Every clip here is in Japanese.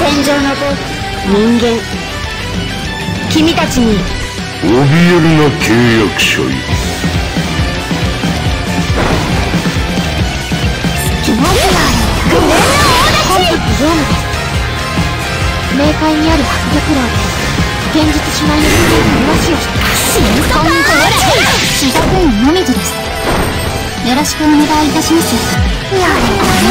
天上の人間、君たちに怯えるな契約書よ。 冥界にある迫力炉で現実主内の話をしてシダクインもみじです。よろしくお願いいたします。やれ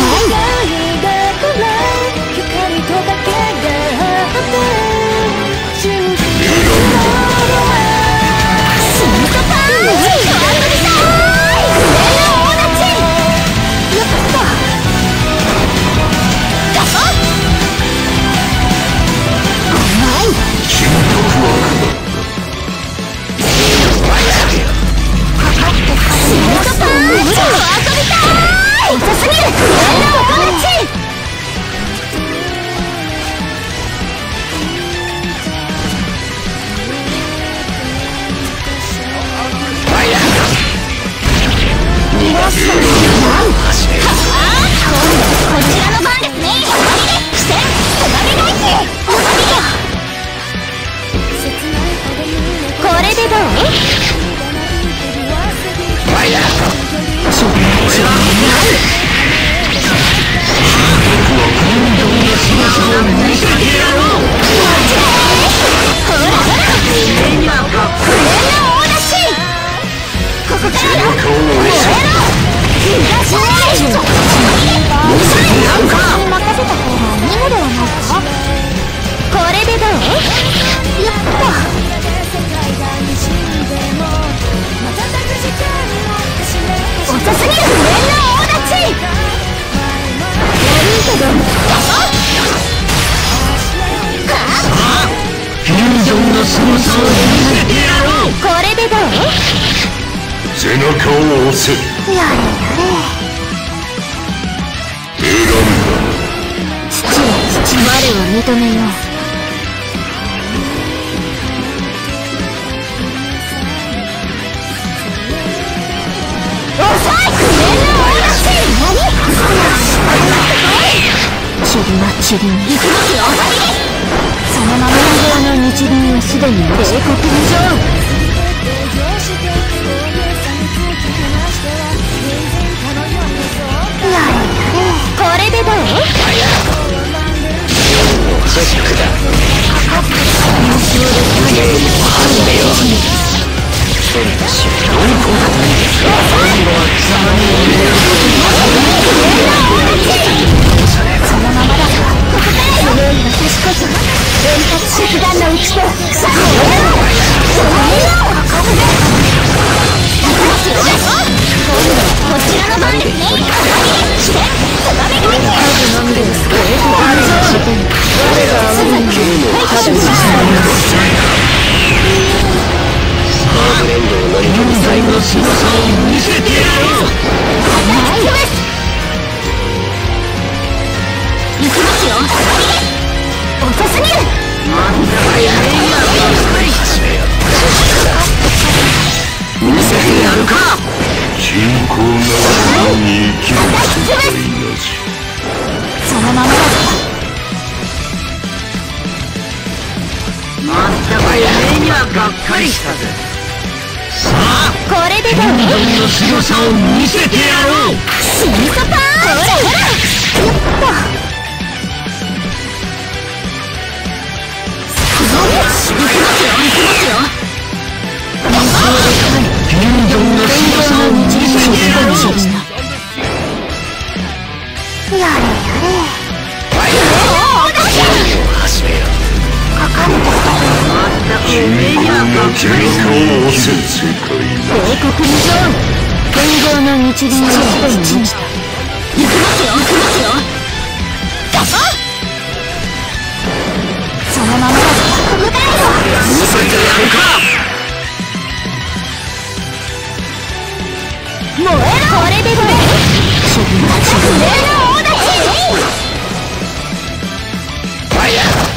背中を押せ。 やれやれ。 選んだ。 父我を認めよう。塵に行きますよ。そのままの日輪はすでに冷酷無情。やれやれ、これでどう？チェックだ。優勝で体力に挟んでよ。それだし、どうこうかといいですか。今度は貴様にお願いそのままだ。強い私こそ連発手段の打ち手。草をやめろ。こちらの番ですね。して、つばめがいて。数のみで救える感情。我が青い剣を肌にしたいのです。スターブレンドを何かに最後の強さを見せてやろう。叩き潰す。行きますよ。遅すぎる。なんだかやれんやばっかり。見せてやるか。 信仰ならに生きる世界なし。 そのままだ。 あんたがやれんやがっかりしたぜ。さあ、 これでどう？ 天丼の強さを見せてやろう。 シートパーン。ほらほら。やった。行きますよ、行きますよ。 天丼の強さを見せてやろう。 やれやれ。 始めよ。 かかるとまったく目にはがっかりした世界冷酷無情。天上の日輪をすでに満ちた。行きますよ、行きますよ。ガシャン。そのままだ。見せてやるか。燃えろ。これでどれ。自分たちの上の大立ち。ファイヤー。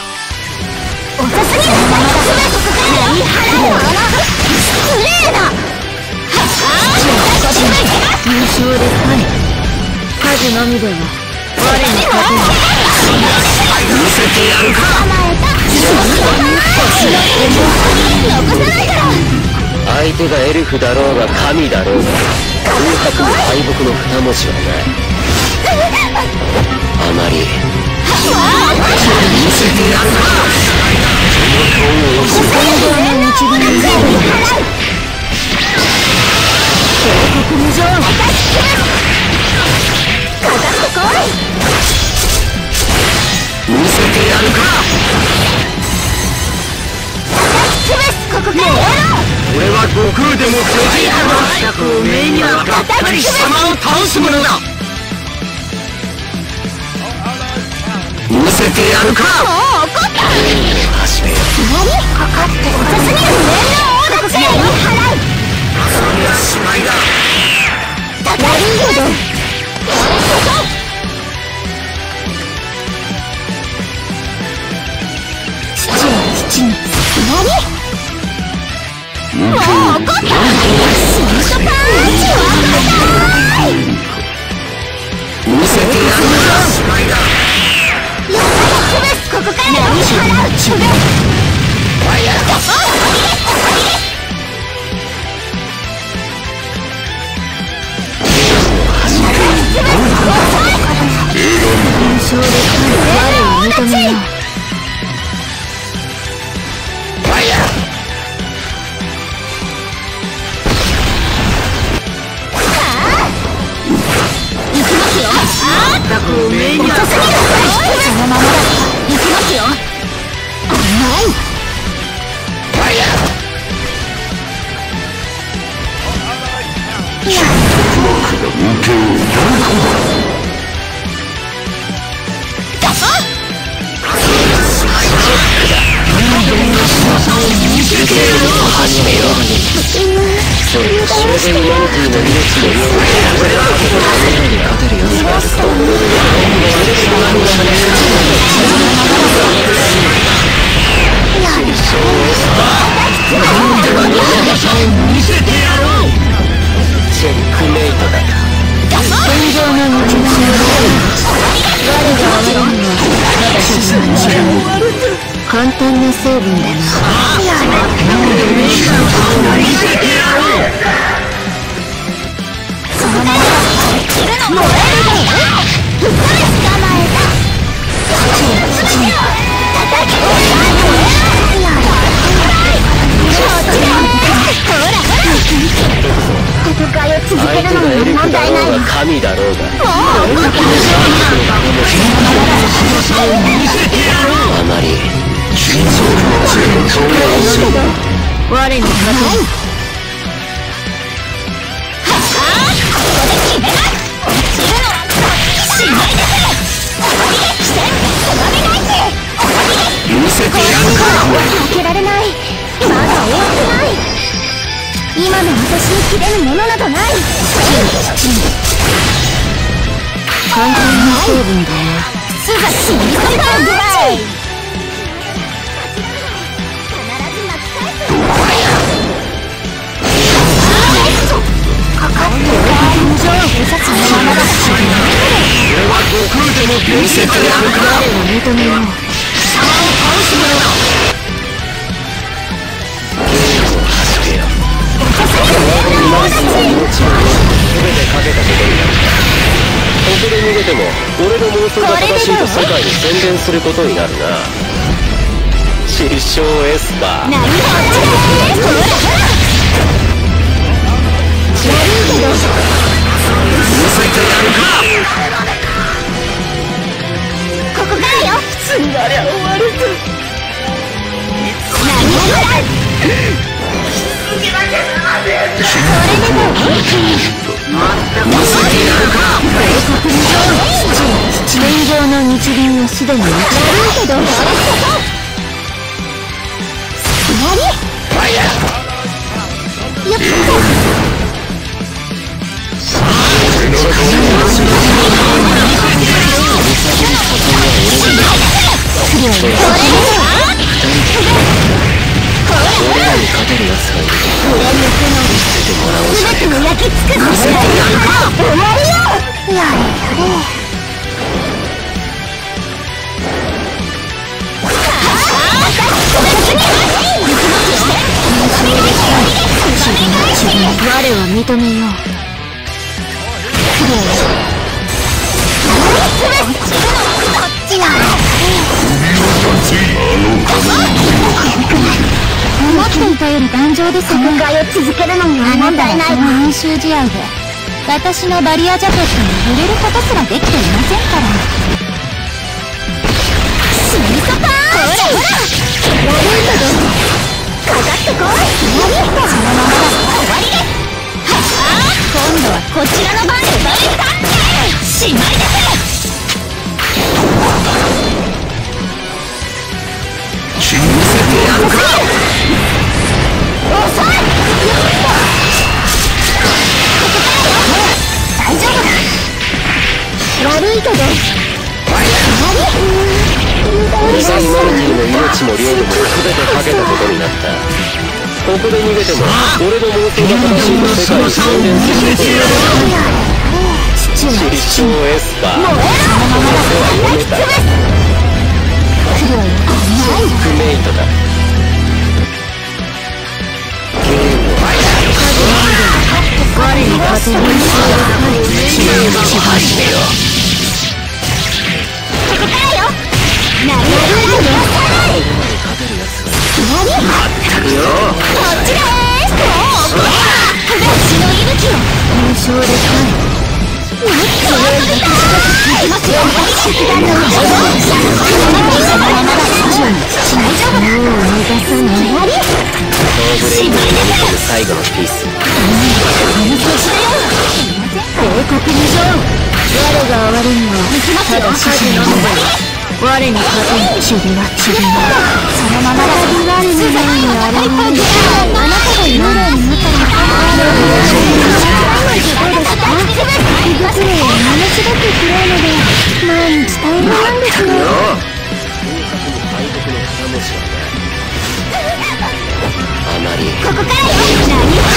遅すぎる。いい払うわ。失礼だ。 のみでは我に勝てない。 見せてやるか。 残さないから。 相手がエルフだろうが神だろうが空白に敗北の二文字はない。あまり見せてやるか。 戦場の日銀に警告無情。かかってこい。 見せてやるか。 ここからやろう。 俺は悟空でも巨人でもおめえにはがっかり貴様を倒すものだ。見せてやるか。 もう怒った。 始めよう。 何かかってこさすぎる。面の大立ちに払う。 それは芝居だ。 悪いほど父は父に何もう怒った。シートパンチは見せてやるか。芝居だ。 ここから何払う。勝利感我を認めよう。行きますよ。 全くおめえにはそのままだ。行きますよ。甘い。 始めよう。それは修練ヤンキーの命のように俺はこのに勝てるやつがいるか。 見せてやろう。 チェックメイトだ。 戦場の日常を我が我にはまだ進む道が簡単な成分だな。 見せてやろう。 そのままだ。燃えるぞ。捕まえた。父に叩き込んだ。ほら戦いを続けるのに問題ない。 神だろうがもうあまり我に勝てない。 見せてやるか。 負けられない。まだ終わってない。今の私に切れるものなどない。簡単な成分だよ。すが死にかかるぐらい。かかって無情警察のままだ。 俺は悟空でも見せてやるか。 我を認めよう。 貴様を倒すものだ。 ここで逃げても俺の妄想が正しいと世界に宣伝することになるな。失笑エスパー。 何があったほら悪いけど見せてやるか。 ここからよ。 すんなりゃ終わるぞ。 何がある。それでも見せてやるか。 戦場の日銀はすでに悪いけど何やっぱ俺らに勝てるやつがいる。 全てを焼き尽くす。終わりよ。 やれやれ。 我は認めよう。 思っていたより頑丈ですね。戦いを続けるのには問題ない。練習試合で私のバリアジャケットに触れることすらできていませんから。死にそこー。ほらほら悪いけどかかってこい。そのままだ終わりです。今度はこちらの番でバレたんでしまいです。 死にせてやるか。 遅い。大丈夫だ。悪いけど二大マルティの命も領土も全てかけたことになった。ここで逃げても俺の妄想が正しいと世界に宣伝することになる。失笑エスパー、そのままは読めた。フメイトだ。ゲームを我に勝てる知恵を走ってよ。 ここからよ。なるほど。 まったくよ。 こっちです。私の息吹を優勝でかい。 もっと遊びたい。いきますよ。式壇の内側。そのままだ。大丈夫だ。 もう逃がさない。 東ブレインに飲み込む最後のピース。 帝国無情。我が哀れにはただ死者のみだ。我に勝てん。チビはチビはそのままだ。 我にないあれにあなたが幽霊になったら手袋をものすごく暗いので毎日大変なんですね。 あまりここからよ。何を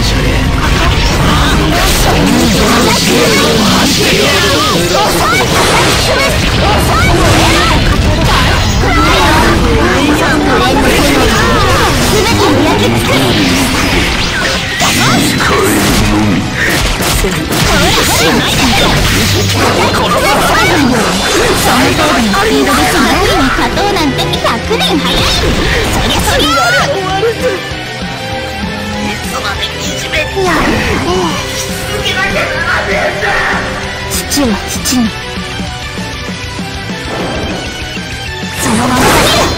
勝とうなんて100年早い。そりゃそりゃ父は父にそのままだ。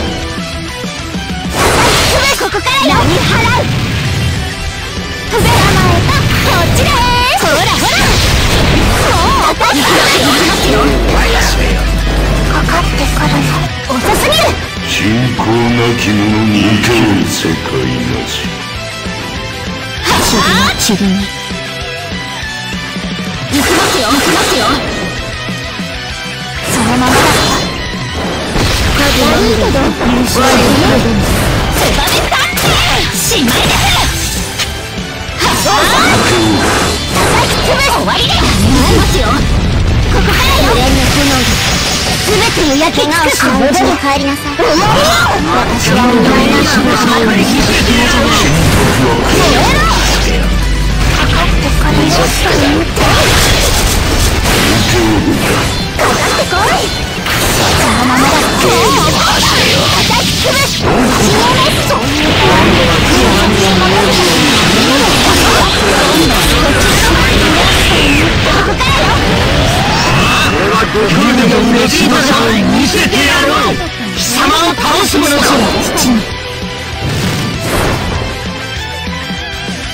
ここからよ。払う。捕まえた。こっちでーす。ほらほら。もう行きますよ。かかってくるの遅すぎる。 信仰なき者に生ける世界なし。 チビはチビに行きますよ。行きますよ。そのままだ。悪いけど優勝できる。ツバメさんしまいです。終わりです。行きますよ。ここからよ。全ての焼き尽くす。無事に帰りなさい。私がお前なしのままにしなきゃいけないじゃない。かかってからよ。かかってこい。そのままだ。叩き潰す。 俺は悟空でもベジータじゃ見せてやろう。貴様を倒すものだ。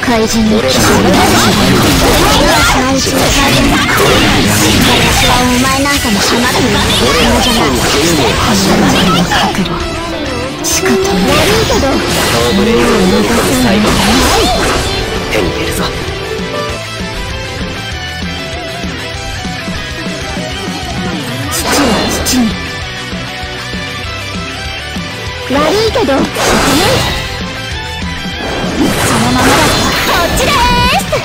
怪人の騎士を出し私はお前なんかに放っているのじゃない。お前の覚悟しかと悪いけど顔ぶれに飲み込む最後の手に入れるぞ。 父は父に悪いけどそのままだとこっちでーす。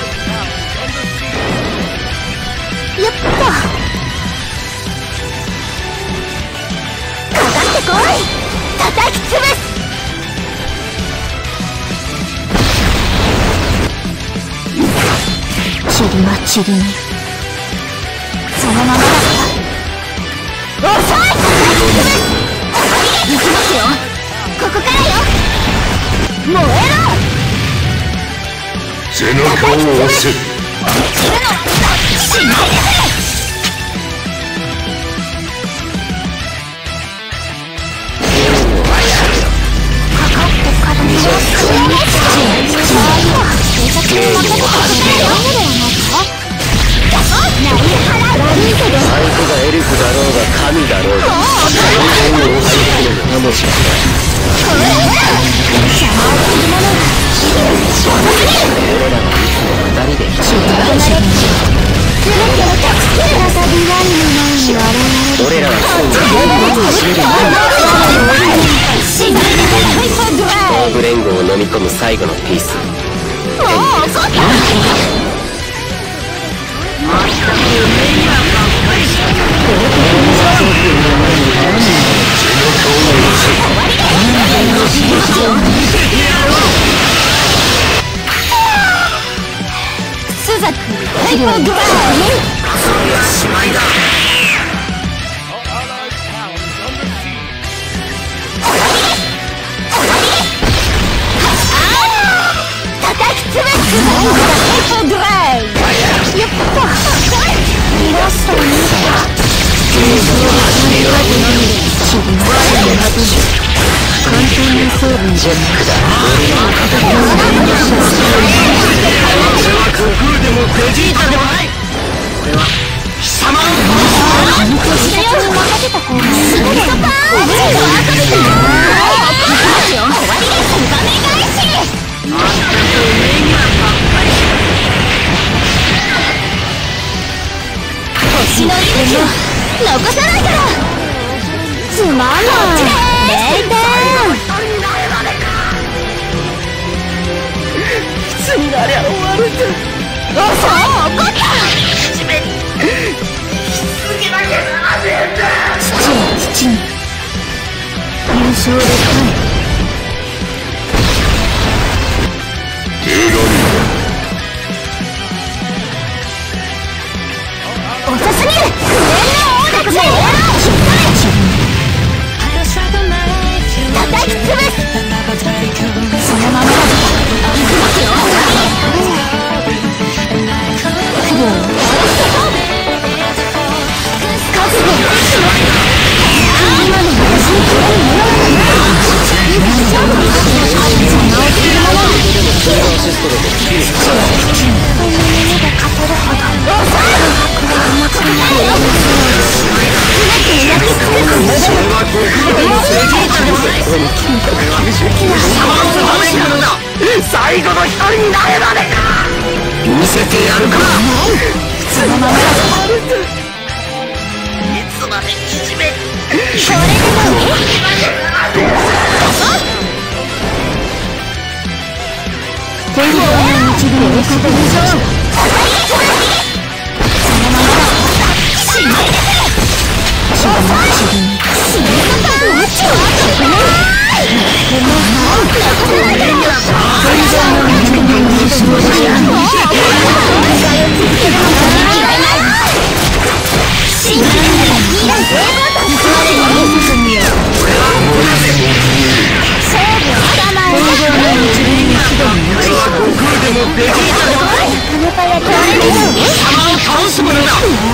よっとかかってこい。叩き潰す。塵は塵にそのままだと遅い。叩き潰す。行きますよ。ここからよ。燃えろ。 背中を押せ。 しないでくれ。 相手がエルフだろうが神だろうが全然を押し込むのかもしれない。俺らはいつも二人で一緒だ。俺らは東部連合を飲み込む最後のピース。 スザクハイパードライそりゃしまいだ。 叩き潰す。ハイパードライやっと逃がしたらいいんだよ。簡単な装備じゃなくだ。 俺は悟空でもベジータでもない。俺は貴様をあの年に任せた子がすぐにパパーッと遊びたい。終わりです。お金返し。 あんたとおめえにはばっかりし星の息を残さないから。つまんない。0点。 いつになりゃ終わるんだ。 そう怒った。父は父に優勝で遅すぎる。クレーンの王たち叩き潰す。そのままだと行きますよ。不良を覚悟しろ。今の私にこれにもらわない。勝負にそのをするものはアシストでもキリ父は父に胸がかせるほど遅い。甘くないよ。全て焼き尽くす。 俺は悟空でもベジータでもない。俺は貴様をつまめるんだ。最後の一人になれまでか。見せてやるか。 そのままだといつまでいじめ。 これでも天道の導きを確認しろ。そのままだ。しないでくれ。血が導に死ぬのか。うちは危ない。天道の導きを倒すものだ。 黙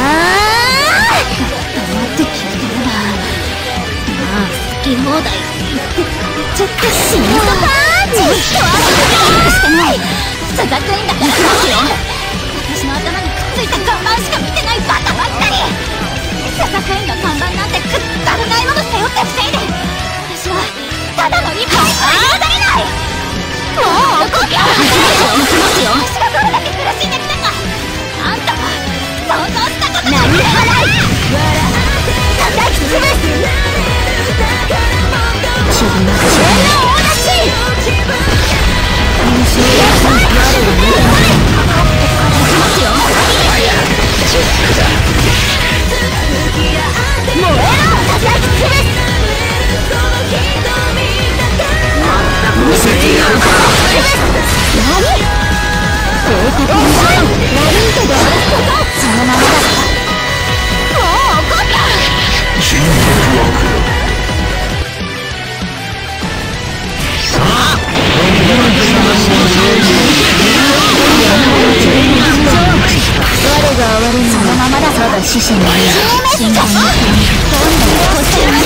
って聞いてるな。まあ好き放題言ってちょっと死ぬのか。 してないスザクインだから行きますよ。私の頭にくっついた看板しか見てないバカばっかり。スザクインの看板なんてくだらないもの背負って防いで、私はただの一本しか許されない。もう怒って行きますよ。私がどれだけ苦しんできたかあんたは想像したことがない。叩き潰す自分の自分のお出し獅子の身信頼の国どんどんこちらに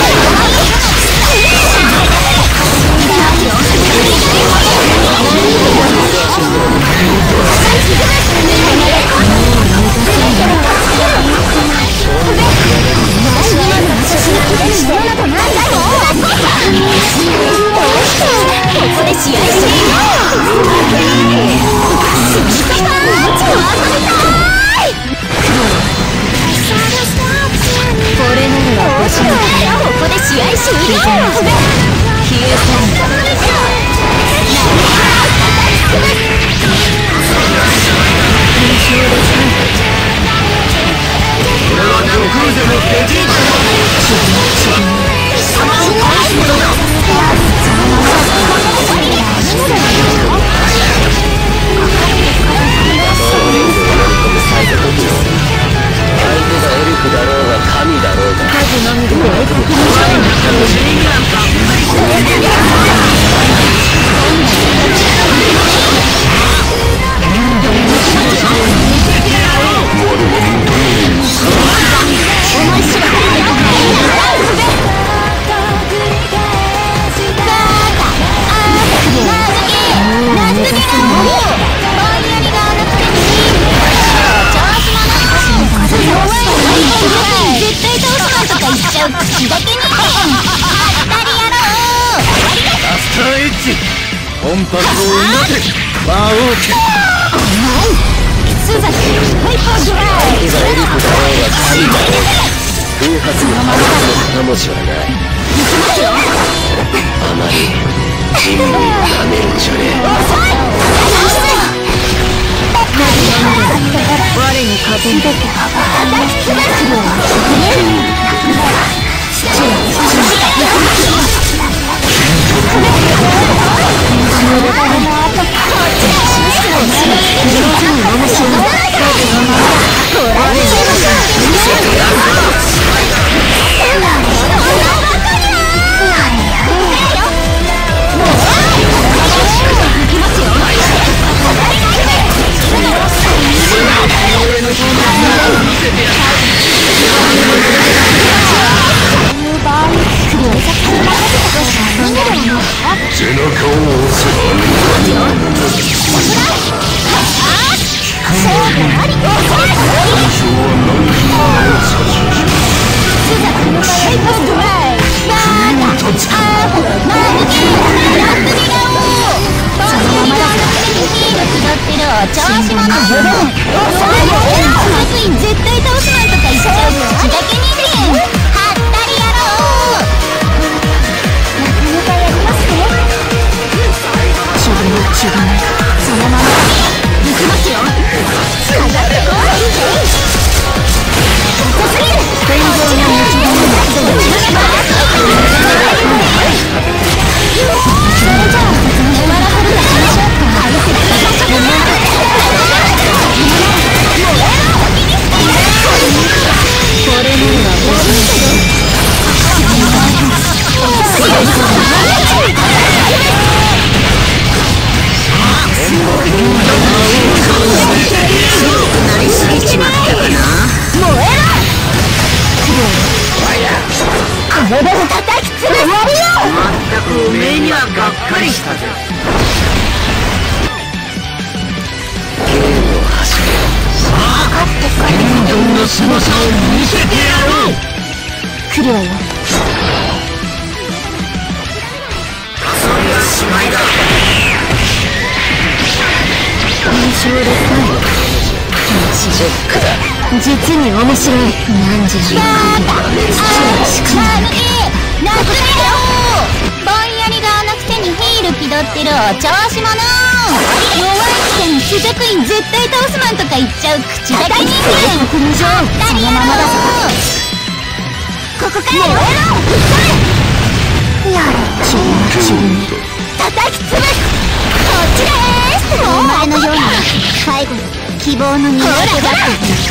叩き潰す。終わりよ。 まったくおめえにはがっかりしたぜ。 ゲームを始めろ。 さあ天丼の凄さを見せてやろう。 来るわよ。 それはしまいだ。 印象でかい。 チェックだ。 実に面白い。なんじゃ。やだ。しかも夏目よ。ぼんやり顔のくせにヒール気取ってるお調子者。弱いくせに主職員絶対倒すマンとか言っちゃう口だけ人間。国上そのままだぞ。ここからよ。やれ君に叩き潰す。こっちでーす。お前のように最後に希望の匂いがって面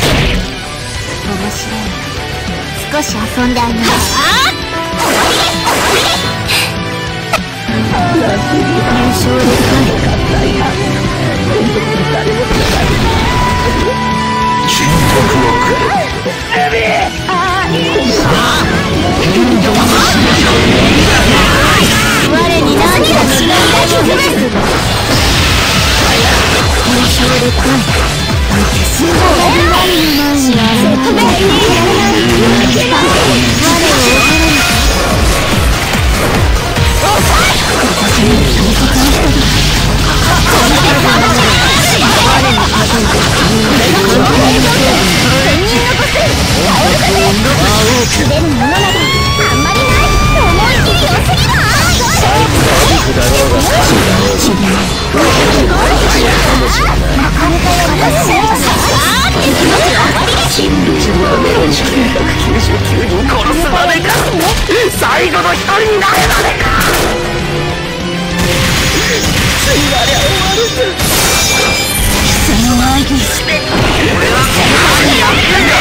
白い。少し遊んであげます。優勝でかい。 人格は我に何がしないんだ。優勝でかい。死んだら何の幸せ我を我私に大切な人だ。滑るものなどあんまりない。思い切り良すぎない。 最後がリフだろうが歌手だろうがなかなかやりますね。 人類をやめるんじゃねえ。 99人殺すまでか。最後の一人になれまでか。 その愛に俺はこの場にやってんだ。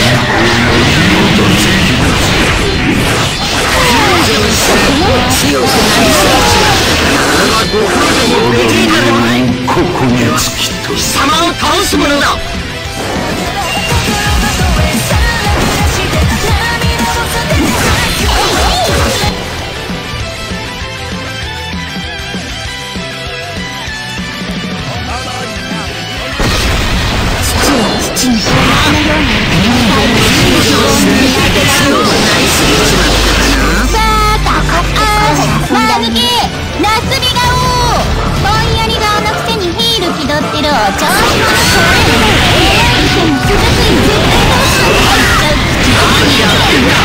強くなり俺は悟空でもベジータでもない。 ここに尽きと貴様を倒すものだ。 父にお前のようなまぬけなすび顔。ぼんやり顔のくせにヒール気取ってるお調子者。続くに絶対倒すのが言っちゃう口が何やってんだ。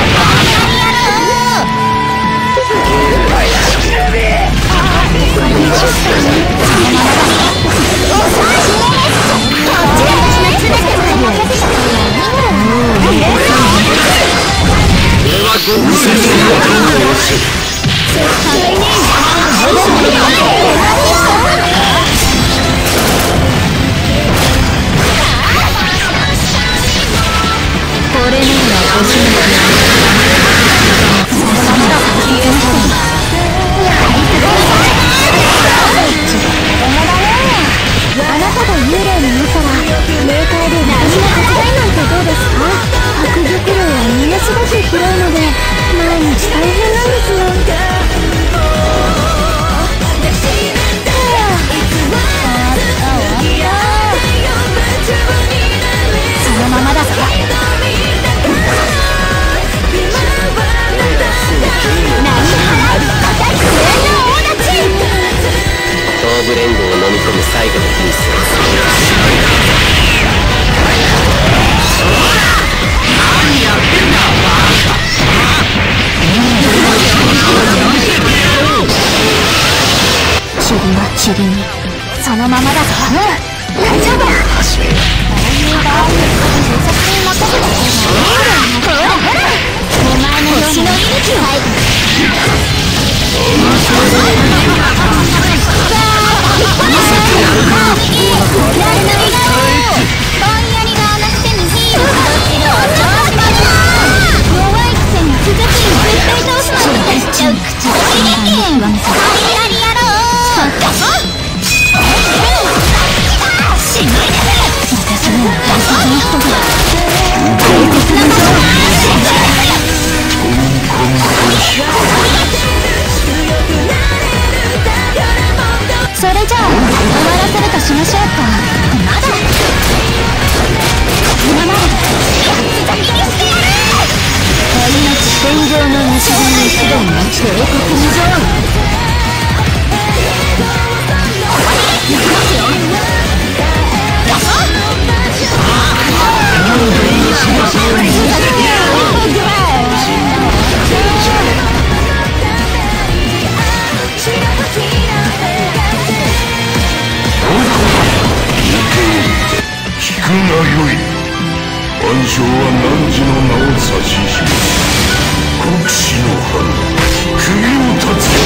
東部連合を飲み込む最後のピース。 何やってんだバカ。 霧は霧にそのままだぞ。大丈夫だ。 始めよう。 ほらほらお前の星の息をこ聞くがよい。万象は汝の名を指し示す。国士の藩首を断つ。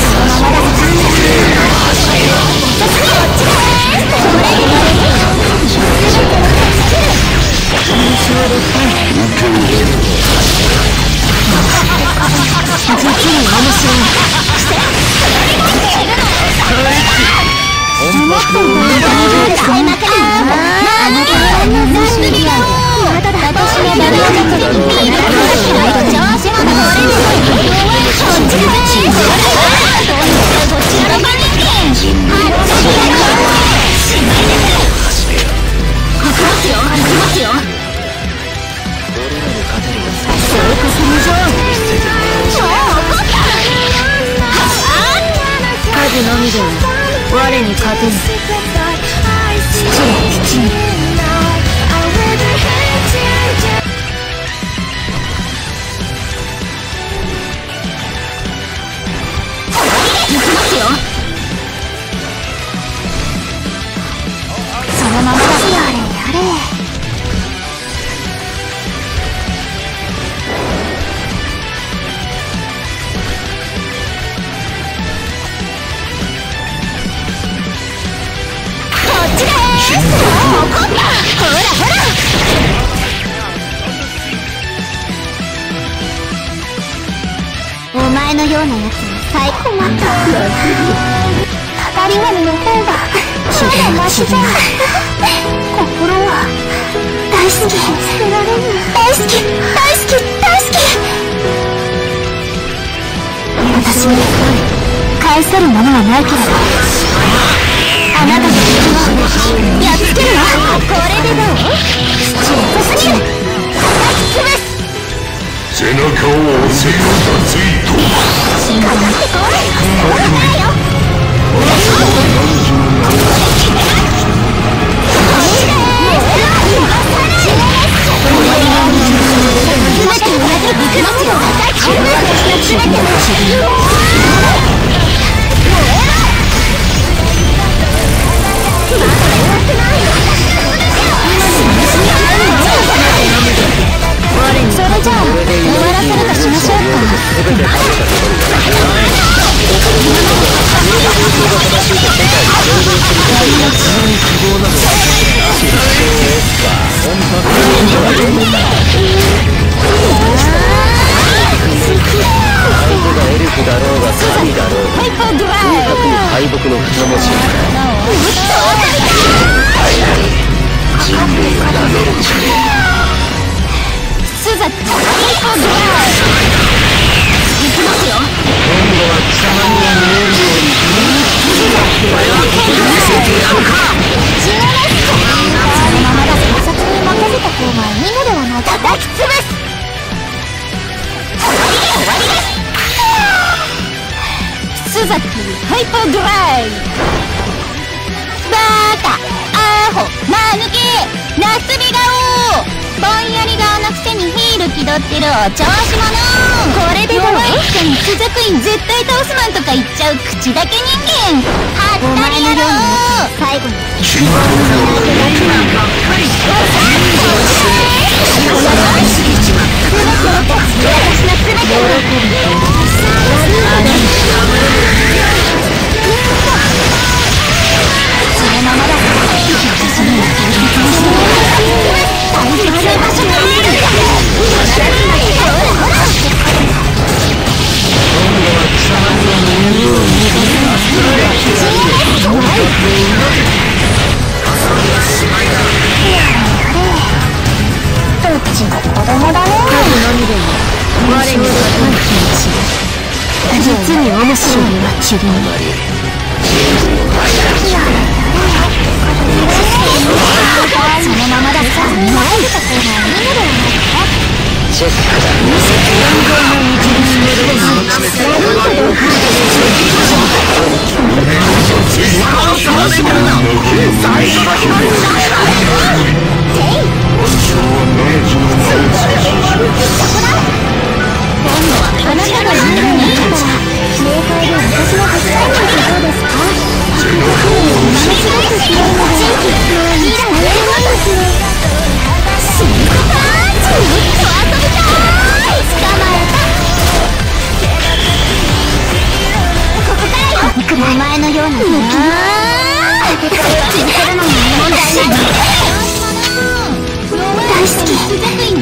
我に勝てぬ。父の父に行きますよ。そのままだ。やれやれ。お前のようなやつに最高困った。たたり神の方がマシだ。心は大好き。捨てられぬ。大好き大好き大好き。私に返せるものはないけれど、あなたの敵をやっつけるわ。これでどう？父を刺すに叩き潰す。 背中を押せよ脱衣と。 かかってこい。これからよ。それじゃあ終わらせるとしましょうか。 相手がエルフだろうが神だろうが、敗北の二文字。人類をなめるんじゃねえ。スザットハイパードライ行きますよ。今度は貴様には見えるようにこれは見せてやるか。 そのままだ。警察に任せた方がいいのではないか。叩き潰す。終わりです。スザットハイパードライ。バカアホマヌケナスビ顔ぼんやり顔のくせにヒール気取ってるお調子者。これで弱い人にスザクイン絶対倒すマンとか言っちゃう口だけ人間。はったり野郎。最後にそのままだ。どっちも子供だね。我には実に面白いはキリン。そのままだ。さ前にた方がいいのではないか。チェックだ。見せてやる。 お前のような続けるのに問題ない。大好き。大好き。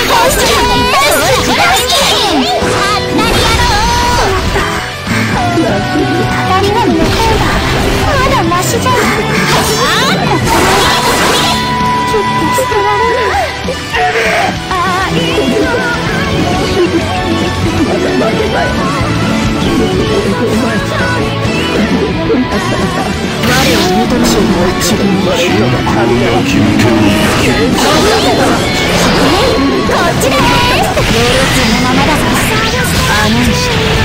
まだマシじゃん。ちょっと捨てられない。いいよ。我を見とるしもう一度こっちでーす。そのままだぞ。